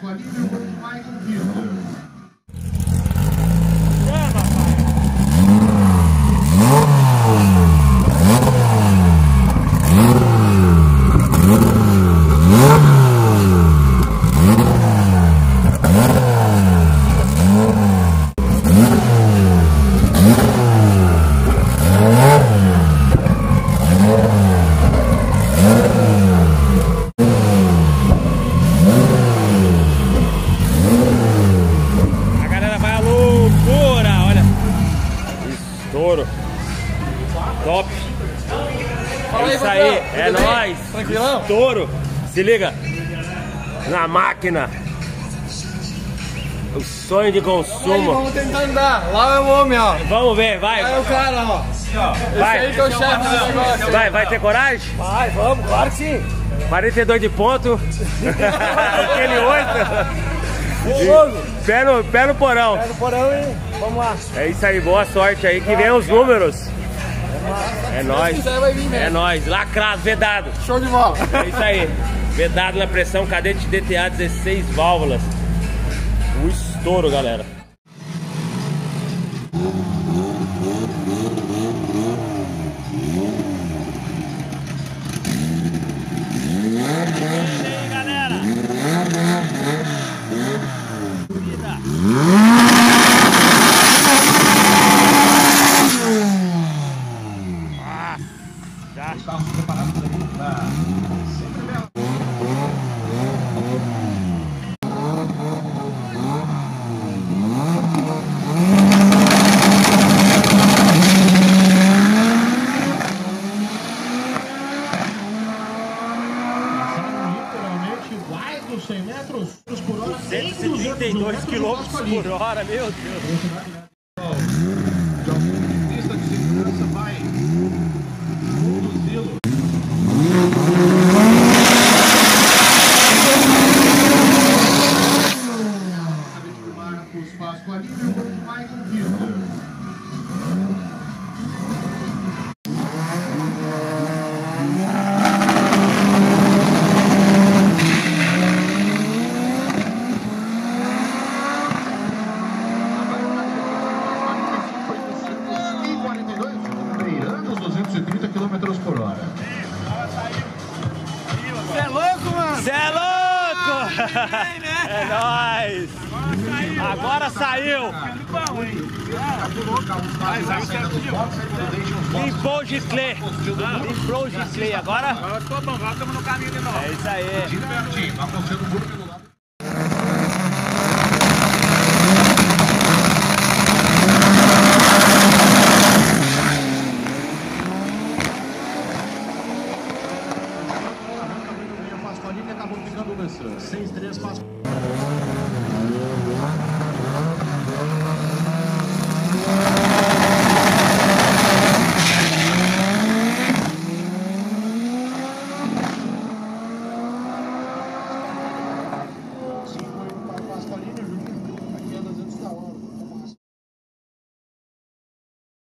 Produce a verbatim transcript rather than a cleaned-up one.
Pascoalinho e o Michael Vitor. Estouro. Top. Fala É aí, isso aí, Gabriel. é Tudo bem? nóis. Tranquilão? Estouro. Se liga. Na máquina. O sonho de Aí, consumo. vamos tentar andar. Lá é o homem, ó. Vamos ver, vai. Lá é o cara, ó. Vai. Esse aí que é o chefe do negócio. Vai, vai ter coragem? Vai, vamos, claro que sim. quarenta e dois de ponto. Aquele oito. Fogo. Pé no, pé no porão. Pega o porão e vamos lá. É isso aí, boa sorte aí. Que venham os números. É nóis. Se quiser, vai vir É mesmo. nóis. Lacrado, vedado. Show de bola. É isso aí. Vedado na pressão, cadete D T A dezesseis válvulas. O estouro, galera. cem metros por hora, cento e trinta e dois quilômetros por hora, meu Deus. Pista de segurança vai conduzi-lo. Marcos Pascoalinho e o Michael Vitor. duzentos e trinta quilômetros por hora. Você é louco, mano? Cê é louco! É nóis! Agora saiu! Limpou o giclê! Limpou o giclê! Agora? Agora ficou bom, agora estamos no caminho de novo. É isso aí! Pertinho, acontecendo o grupo do lado. Pascoalinho acabou ficando nessa seis três Pascoalinho.